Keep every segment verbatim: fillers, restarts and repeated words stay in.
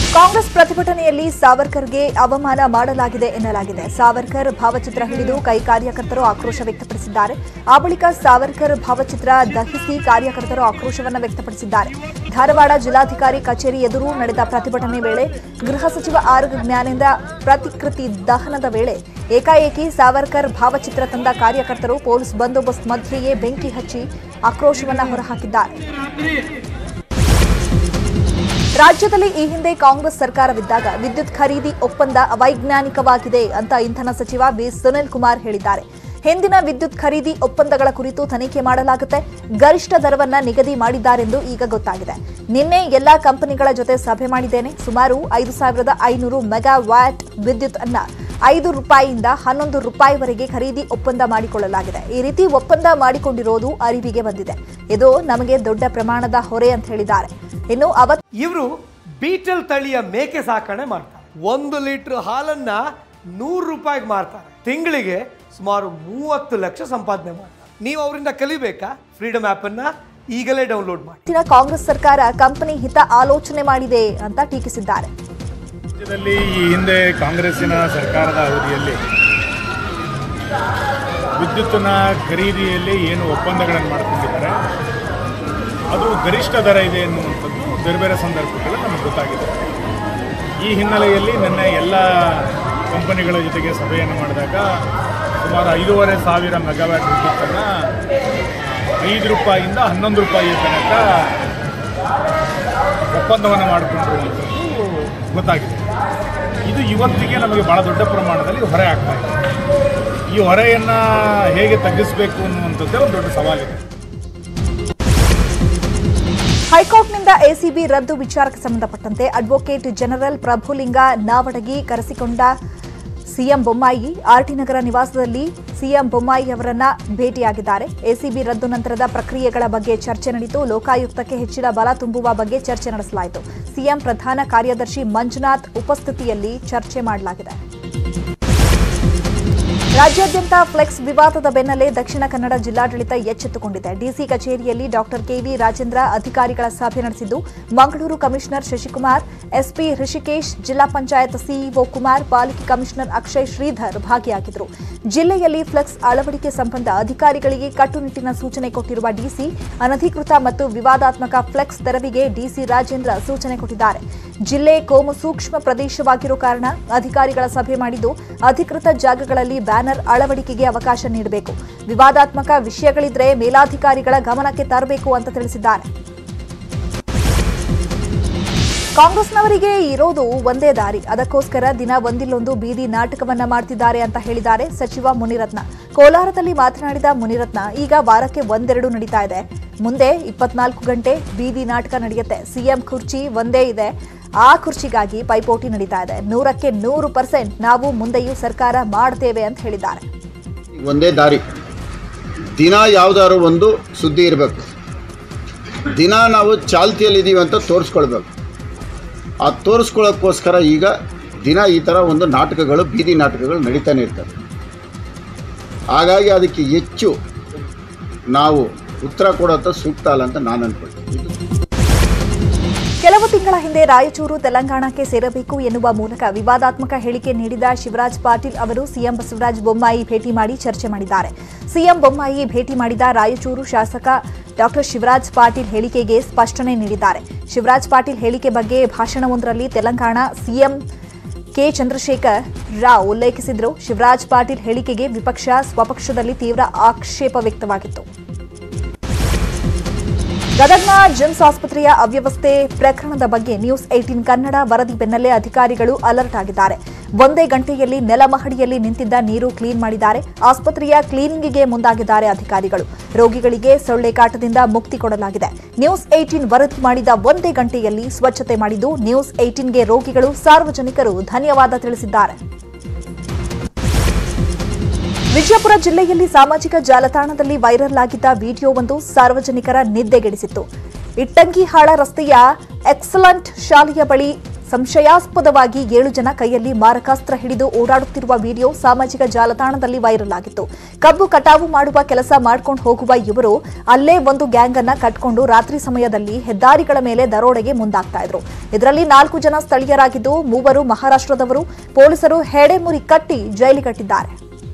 ಕಾಂಗ್ರೆಸ್ ಪ್ರತಿಭಟನೆಯಲ್ಲಿ ಸಾವರ್ಕರ್ಗೆ ಅವಮಾನ ಮಾಡಲಾಗಿದೆ ಎನ್ನಲಾಗಿದೆ. ಸಾವರ್ಕರ್ ಭಾವಚಿತ್ರ ಹಿಡಿದು ಕೈ ಕಾರ್ಯಕರ್ತರು ಆಕ್ರೋಶ ವ್ಯಕ್ತಪಡಿಸಿದ್ದಾರೆ. ಆ ಬಳಿಕ ಸಾವರ್ಕರ್ ಭಾವಚಿತ್ರ ದಹಿಸಿ ಕಾರ್ಯಕರ್ತರು ಆಕ್ರೋಶವನ್ನು ವ್ಯಕ್ತಪಡಿಸಿದ್ದಾರೆ. ಧಾರವಾಡ ಜಿಲ್ಲಾಧಿಕಾರಿ ಕಚೇರಿ ಎದುರು ನಡೆದ ಪ್ರತಿಭಟನೆ ವೇಳೆ ಗೃಹ ಸಚಿವ ಆರ್ ಜ್ಞಾನೇಂದ್ರ ಪ್ರತಿಕೃತಿ ದಹನದ ವೇಳೆ ಏಕಾಏಕಿ ಸಾವರ್ಕರ್ ಭಾವಚಿತ್ರ ತಂದ ಕಾರ್ಯಕರ್ತರು ಪೊಲೀಸ್ ಬಂದೋಬಸ್ತ್ ಮಧ್ಯೆಯೇ ಬೆಂಕಿ ಹಚ್ಚಿ ಆಕ್ರೋಶವನ್ನು ಹೊರಹಾಕಿದ್ದಾರೆ. ರಾಜ್ಯದಲ್ಲಿ ಈ ಹಿಂದೆ ಕಾಂಗ್ರೆಸ್ ಸರ್ಕಾರವಿದ್ದಾಗ ವಿದ್ಯುತ್ ಖರೀದಿ ಒಪ್ಪಂದ ಅವೈಜ್ಞಾನಿಕವಾಗಿದೆ ಅಂತ ಇಂಧನ ಸಚಿವ ಬಿ ಸುನಿಲ್ ಕುಮಾರ್ ಹೇಳಿದ್ದಾರೆ. ಹಿಂದಿನ ವಿದ್ಯುತ್ ಖರೀದಿ ಒಪ್ಪಂದಗಳ ಕುರಿತು ತನಿಖೆ ಮಾಡಲಾಗುತ್ತೆ. ಗರಿಷ್ಠ ದರವನ್ನ ನಿಗದಿ ಮಾಡಿದ್ದಾರೆಂದು ಈಗ ಗೊತ್ತಾಗಿದೆ. ನಿನ್ನೆ ಎಲ್ಲಾ ಕಂಪನಿಗಳ ಜೊತೆ ಸಭೆ ಮಾಡಿದ್ದೇನೆ. ಸುಮಾರು ಐದು ಸಾವಿರದ ಐನೂರು ಮೆಗಾವ್ಯಾಟ್ ವಿದ್ಯುತ್ ಅನ್ನ ಐದು ರೂಪಾಯಿಯಿಂದ ಹನ್ನೊಂದು ರೂಪಾಯಿವರೆಗೆ ಖರೀದಿ ಒಪ್ಪಂದ ಮಾಡಿಕೊಳ್ಳಲಾಗಿದೆ. ಈ ರೀತಿ ಒಪ್ಪಂದ ಮಾಡಿಕೊಂಡಿರೋದು ಅರಿವಿಗೆ ಬಂದಿದೆ. ಇದು ನಮಗೆ ದೊಡ್ಡ ಪ್ರಮಾಣದ ಹೊರೆ ಅಂತ ಹೇಳಿದ್ದಾರೆ. ಇನ್ನು ಅವತ್ತು ಇವರು ಬೀಟಲ್ ತಳಿಯ ಮೇಕೆ ಸಾಕಣೆ ಮಾಡ್ತಾರೆ. ಒಂದು ಲೀಟರ್ ಹಾಲನ್ನ ನೂರು ರೂಪಾಯಿಗೆ ಮಾರ್ತಾರೆ. ತಿಂಗಳಿಗೆ ಸುಮಾರು ಮೂವತ್ತು ಲಕ್ಷ ಸಂಪಾದನೆ ಮಾಡ್ತಾರೆ. ನೀವು ಅವರಿಂದ ಕಲಿಬೇಕಾ? ಫ್ರೀಡಮ್ ಆಪ್ ಅನ್ನ ಈಗಲೇ ಡೌನ್ಲೋಡ್ ಮಾಡಿ. ಕಾಂಗ್ರೆಸ್ ಸರ್ಕಾರ ಕಂಪನಿ ಹಿತ ಆಲೋಚನೆ ಮಾಡಿದೆ ಅಂತ ಟೀಕಿಸಿದ್ದಾರೆ. ರಾಜ್ಯದಲ್ಲಿ ಈ ಹಿಂದೆ ಕಾಂಗ್ರೆಸ್ಸಿನ ಸರ್ಕಾರದ ಅವಧಿಯಲ್ಲಿ ವಿದ್ಯುತ್ತಿನ ಖರೀದಿಯಲ್ಲಿ ಏನು ಒಪ್ಪಂದಗಳನ್ನು ಮಾಡಿಕೊಂಡಿದ್ದಾರೆ ಅದು ಗರಿಷ್ಠ ದರ ಇದೆ ಎನ್ನುವಂಥದ್ದು ಬೇರೆ ಬೇರೆ ಸಂದರ್ಭಗಳಲ್ಲಿ ನಮಗೆ ಗೊತ್ತಾಗಿದೆ. ಈ ಹಿನ್ನೆಲೆಯಲ್ಲಿ ನಿನ್ನೆ ಎಲ್ಲ ಕಂಪನಿಗಳ ಜೊತೆಗೆ ಸಭೆಯನ್ನು ಮಾಡಿದಾಗ ಸುಮಾರು ಐದೂವರೆ ಸಾವಿರ ಮೆಗಾವ್ಯಾಟ್ ವಿದ್ಯುತ್ತನ್ನು ಐದು ರೂಪಾಯಿಯಿಂದ ಹನ್ನೊಂದು ರೂಪಾಯಿ ತನಕ ಒಪ್ಪಂದವನ್ನು ಮಾಡಿಕೊಂಡಿರುವಂಥದ್ದು ಗೊತ್ತಾಗಿದೆ. ಇದು ಇವತ್ತಿಗೆ ನಮಗೆ ಭಾಳ ದೊಡ್ಡ ಪ್ರಮಾಣದಲ್ಲಿ ಹೊರೆ ಆಗ್ತಾ ಇದೆ. ಈ ಹೊರೆಯನ್ನು ಹೇಗೆ ತಗ್ಗಿಸಬೇಕು ಅನ್ನುವಂಥದ್ದೇ ಒಂದು ದೊಡ್ಡ ಸವಾಲಿದೆ. ಹೈಕೋರ್ಟ್ನಿಂದ ಎಸಿಬಿ ರದ್ದು ವಿಚಾರಕ್ಕೆ ಸಂಬಂಧಪಟ್ಟಂತೆ ಅಡ್ವೊಕೇಟ್ ಜನರಲ್ ಪ್ರಭುಲಿಂಗ ನಾವಡಗಿ ಕರೆಸಿಕೊಂಡ ಸಿಎಂ ಬೊಮ್ಮಾಯಿ ಆರ್ಟಿ ನಗರ ನಿವಾಸದಲ್ಲಿ ಸಿಎಂ ಬೊಮ್ಮಾಯಿ ಅವರನ್ನ ಭೇಟಿಯಾಗಿದ್ದಾರೆ. ಎಸಿಬಿ ರದ್ದು ನಂತರದ ಪ್ರಕ್ರಿಯೆಗಳ ಬಗ್ಗೆ ಚರ್ಚೆ ನಡೆಯಿತು. ಲೋಕಾಯುಕ್ತಕ್ಕೆ ಹೆಚ್ಚಿನ ಬಲ ತುಂಬುವ ಬಗ್ಗೆ ಚರ್ಚೆ ನಡೆಸಲಾಯಿತು. ಸಿಎಂ ಪ್ರಧಾನ ಕಾರ್ಯದರ್ಶಿ ಮಂಜುನಾಥ್ ಉಪಸ್ಥಿತಿಯಲ್ಲಿ ಚರ್ಚೆ ಮಾಡಲಾಗಿದೆ. ರಾಜ್ಯಾದ್ಯಂತ ಫ್ಲೆಕ್ಸ್ ವಿವಾದದ ಬೆನ್ನಲ್ಲೇ ದಕ್ಷಿಣ ಕನ್ನಡ ಜಿಲ್ಲಾಡಳಿತ ಎಚ್ಚೆತ್ತುಕೊಂಡಿದೆ. ಡಿಸಿ ಕಚೇರಿಯಲ್ಲಿ ಡಾಕ್ಟರ್ ಕೆವಿ ರಾಜೇಂದ್ರ ಅಧಿಕಾರಿಗಳ ಸಭೆ ನಡೆಸಿದ್ದು, ಮಂಗಳೂರು ಕಮಿಷನರ್ ಶಶಿಕುಮಾರ್, ಎಸ್ಪಿ ಋಷಿಕೇಶ್, ಜಿಲ್ಲಾ ಪಂಚಾಯತ್ ಸಿಇಒ ಕುಮಾರ್, ಪಾಲಿಕೆ ಕಮಿಷನರ್ ಅಕ್ಷಯ್ ಶ್ರೀಧರ್ ಭಾಗಿಯಾಗಿದ್ದರು. ಜಿಲ್ಲೆಯಲ್ಲಿ ಫ್ಲೆಕ್ಸ್ ಅಳವಡಿಕೆ ಸಂಬಂಧ ಅಧಿಕಾರಿಗಳಿಗೆ ಕಟ್ಟುನಿಟ್ಟಿನ ಸೂಚನೆ ಕೊಟ್ಟಿರುವ ಡಿಸಿ ಅನಧಿಕೃತ ಮತ್ತು ವಿವಾದಾತ್ಮಕ ಫ್ಲೆಕ್ಸ್ ತೆರವಿಗೆ ಡಿಸಿ ರಾಜೇಂದ್ರ ಸೂಚನೆ ಕೊಟ್ಟಿದ್ದಾರೆ. ಜಿಲ್ಲೆ ಕೋಮು ಸೂಕ್ಷ್ಮ ಪ್ರದೇಶವಾಗಿರೋ ಕಾರಣ ಅಧಿಕಾರಿಗಳ ಸಭೆ ಮಾಡಿದ್ದು, ಅಧಿಕೃತ ಜಾಗಗಳಲ್ಲಿ ಬ್ಯಾನರ್ ಅಳವಡಿಕೆಗೆ ಅವಕಾಶ ನೀಡಬೇಕು. ವಿವಾದಾತ್ಮಕ ವಿಷಯಗಳಿದ್ರೆ ಮೇಲಾಧಿಕಾರಿಗಳ ಗಮನಕ್ಕೆ ತರಬೇಕು ಅಂತ ತಿಳಿಸಿದ್ದಾರೆ. ಕಾಂಗ್ರೆಸ್ನವರಿಗೆ ಇರೋದು ಒಂದೇ ದಾರಿ, ಅದಕ್ಕೋಸ್ಕರ ದಿನ ಒಂದಿಲ್ಲೊಂದು ಬೀದಿ ನಾಟಕವನ್ನ ಮಾಡ್ತಿದ್ದಾರೆ ಅಂತ ಹೇಳಿದ್ದಾರೆ ಸಚಿವ ಮುನಿರತ್ನ. ಕೋಲಾರದಲ್ಲಿ ಮಾತನಾಡಿದ ಮುನಿರತ್ನ, ಈಗ ವಾರಕ್ಕೆ ಒಂದೆರಡು ನಡೀತಾ ಇದೆ, ಮುಂದೆ ಇಪ್ಪತ್ನಾಲ್ಕು ಗಂಟೆ ಬೀದಿ ನಾಟಕ ನಡೆಯುತ್ತೆ. ಸಿಎಂ ಕುರ್ಚಿ ಒಂದೇ ಇದೆ, ಆ ಕುರ್ಚಿಗಾಗಿ ಪೈಪೋಟಿ ನಡೀತಾ ಇದೆ. ನೂರಕ್ಕೆ ನೂರು ಪರ್ಸೆಂಟ್ ನಾವು ಮುಂದೆಯೂ ಸರ್ಕಾರ ಮಾಡ್ತೇವೆ ಅಂತ ಹೇಳಿದ್ದಾರೆ. ಒಂದೇ ದಾರಿ, ದಿನ ಯಾವ್ದಾದ್ರು ಒಂದು ಸುದ್ದಿ ಇರಬೇಕು, ದಿನ ನಾವು ಚಾಲ್ತಿಯಲ್ಲಿದ್ದೀವಿ ಅಂತ ತೋರಿಸ್ಕೊಳ್ಬೇಕು. ಆ ತೋರಿಸ್ಕೊಳ್ಳೋಕ್ಕೋಸ್ಕರ ಈಗ ದಿನ ಈ ಥರ ಒಂದು ನಾಟಕಗಳು, ಬೀದಿ ನಾಟಕಗಳು ನಡೀತಾನೆ ಇರ್ತವೆ. ಹಾಗಾಗಿ ಅದಕ್ಕೆ ಹೆಚ್ಚು ನಾವು ಉತ್ತರ ಕೊಡೋದು ಸೂಕ್ತ ಅಲ್ಲ ಅಂತ ನಾನು ಅನ್ಕೊಳ್ತೀನಿ. ಕೆಲವು ತಿಂಗಳ ಹಿಂದೆ ರಾಯಚೂರು ತೆಲಂಗಾಣಕ್ಕೆ ಸೇರಬೇಕು ಎನ್ನುವ ಮೂಲಕ ವಿವಾದಾತ್ಮಕ ಹೇಳಿಕೆ ನೀಡಿದ ಶಿವರಾಜ್ ಪಾಟೀಲ್ ಅವರು ಸಿಎಂ ಬಸವರಾಜ ಬೊಮ್ಮಾಯಿ ಭೇಟಿ ಮಾಡಿ ಚರ್ಚೆ ಮಾಡಿದ್ದಾರೆ. ಸಿಎಂ ಬೊಮ್ಮಾಯಿ ಭೇಟಿ ಮಾಡಿದ ರಾಯಚೂರು ಶಾಸಕ ಡಾಕ್ಟರ್ ಶಿವರಾಜ್ ಪಾಟೀಲ್ ಹೇಳಿಕೆಗೆ ಸ್ಪಷ್ಟನೆ ನೀಡಿದ್ದಾರೆ. ಶಿವರಾಜ್ ಪಾಟೀಲ್ ಹೇಳಿಕೆ ಬಗ್ಗೆ ಭಾಷಣವೊಂದರಲ್ಲಿ ತೆಲಂಗಾಣ ಸಿಎಂ ಕೆ ಚಂದ್ರಶೇಖರ್ ರಾವ್ ಉಲ್ಲೇಖಿಸಿದರು. ಶಿವರಾಜ್ ಪಾಟೀಲ್ ಹೇಳಿಕೆಗೆ ವಿಪಕ್ಷ ಸ್ವಪಕ್ಷದಲ್ಲಿ ತೀವ್ರ ಆಕ್ಷೇಪ ವ್ಯಕ್ತವಾಗಿತ್ತು. ಗದಗ್ನ ಜಿಮ್ಸ್ ಆಸ್ಪತ್ರೆಯ ಅವ್ಯವಸ್ಥೆ ಪ್ರಕರಣದ ಬಗ್ಗೆ ನ್ಯೂಸ್ ಏಟೀನ್ ಕನ್ನಡ ವರದಿ ಬೆನ್ನಲ್ಲೇ ಅಧಿಕಾರಿಗಳು ಅಲರ್ಟ್ ಆಗಿದ್ದಾರೆ. ಒಂದೇ ಗಂಟೆಯಲ್ಲಿ ನೆಲಮಹಡಿಯಲ್ಲಿ ನಿಂತಿದ್ದ ನೀರು ಕ್ಲೀನ್ ಮಾಡಿದ್ದಾರೆ. ಆಸ್ಪತ್ರೆಯ ಕ್ಲೀನಿಂಗ್ಗೆ ಮುಂದಾಗಿದ್ದಾರೆ ಅಧಿಕಾರಿಗಳು. ರೋಗಿಗಳಿಗೆ ಸೊಳ್ಳೆ ಕಾಟದಿಂದ ಮುಕ್ತಿ ಕೊಡಲಾಗಿದೆ. ನ್ಯೂಸ್ ಏಟೀನ್ ವರದಿ ಮಾಡಿದ ಒಂದೇ ಗಂಟೆಯಲ್ಲಿ ಸ್ವಚ್ಛತೆ ಮಾಡಿದ್ದು, ನ್ಯೂಸ್ ಏಟೀನ್ಗೆ ರೋಗಿಗಳು, ಸಾರ್ವಜನಿಕರು ಧನ್ಯವಾದ ತಿಳಿಸಿದ್ದಾರೆ. ವಿಜಯಪುರ ಜಿಲ್ಲೆಯಲ್ಲಿ ಸಾಮಾಜಿಕ ಜಾಲತಾಣದಲ್ಲಿ ವೈರಲ್ ಆಗಿದ್ದ ವಿಡಿಯೋವೊಂದು ಸಾರ್ವಜನಿಕರ ನಿದ್ದೆಗೆಡಿಸಿತ್ತು. ಇಟ್ಟಂಗಿಹಾಳ ರಸ್ತೆಯ ಎಕ್ಸಲೆಂಟ್ ಶಾಲೆಯ ಬಳಿ ಸಂಶಯಾಸ್ಪದವಾಗಿ ಏಳು ಜನ ಕೈಯಲ್ಲಿ ಮಾರಕಾಸ್ತ್ರ ಹಿಡಿದು ಓಡಾಡುತ್ತಿರುವ ವಿಡಿಯೋ ಸಾಮಾಜಿಕ ಜಾಲತಾಣದಲ್ಲಿ ವೈರಲ್ ಆಗಿತ್ತು. ಕಬ್ಬು ಕಟಾವು ಮಾಡುವ ಕೆಲಸ ಮಾಡ್ಕೊಂಡು ಹೋಗುವ ಇವರು ಅಲ್ಲೇ ಒಂದು ಗ್ಯಾಂಗ್ ಅನ್ನ ಕಟ್ಕೊಂಡು ರಾತ್ರಿ ಸಮಯದಲ್ಲಿ ಹೆದ್ದಾರಿಗಳ ಮೇಲೆ ದರೋಡೆಗೆ ಮುಂದಾಗ್ತಾ ಇದ್ರು. ಇದರಲ್ಲಿ ನಾಲ್ಕು ಜನ ಸ್ಥಳೀಯರಾಗಿದ್ದು ಮೂವರು ಮಹಾರಾಷ್ಟ್ರದವರು. ಪೊಲೀಸರು ಹೆಡೆಮುರಿ ಕಟ್ಟಿ ಜೈಲಿಗಟ್ಟಿದ್ದಾರೆ.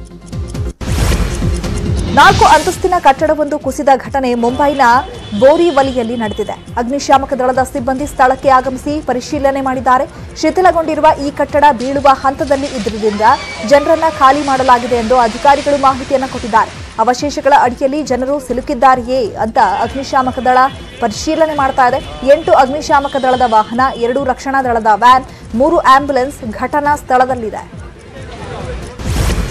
ನಾಲ್ಕು ಅಂತಸ್ತಿನ ಕಟ್ಟಡವೊಂದು ಕುಸಿದ ಘಟನೆ ಮುಂಬೈನ ಬೋರಿವಲಿಯಲ್ಲಿ ನಡೆದಿದೆ. ಅಗ್ನಿಶಾಮಕ ದಳದ ಸಿಬ್ಬಂದಿ ಸ್ಥಳಕ್ಕೆ ಆಗಮಿಸಿ ಪರಿಶೀಲನೆ ಮಾಡಿದ್ದಾರೆ. ಶಿಥಿಲಗೊಂಡಿರುವ ಈ ಕಟ್ಟಡ ಬೀಳುವ ಹಂತದಲ್ಲಿ ಇದ್ದುದರಿಂದ ಜನರನ್ನ ಖಾಲಿ ಮಾಡಲಾಗಿದೆ ಎಂದು ಅಧಿಕಾರಿಗಳು ಮಾಹಿತಿಯನ್ನು ಕೊಟ್ಟಿದ್ದಾರೆ. ಅವಶೇಷಗಳ ಅಡಿಯಲ್ಲಿ ಜನರು ಸಿಲುಕಿದ್ದಾರೆಯೇ ಅಂತ ಅಗ್ನಿಶಾಮಕ ದಳ ಪರಿಶೀಲನೆ ಮಾಡ್ತಾ ಇದೆ. ಎಂಟು ಅಗ್ನಿಶಾಮಕ ದಳದ ವಾಹನ, ಎರಡು ರಕ್ಷಣಾ ದಳದ ವ್ಯಾನ್, ಮೂರು ಆಂಬ್ಯುಲೆನ್ಸ್ ಘಟನಾ ಸ್ಥಳದಲ್ಲಿದೆ.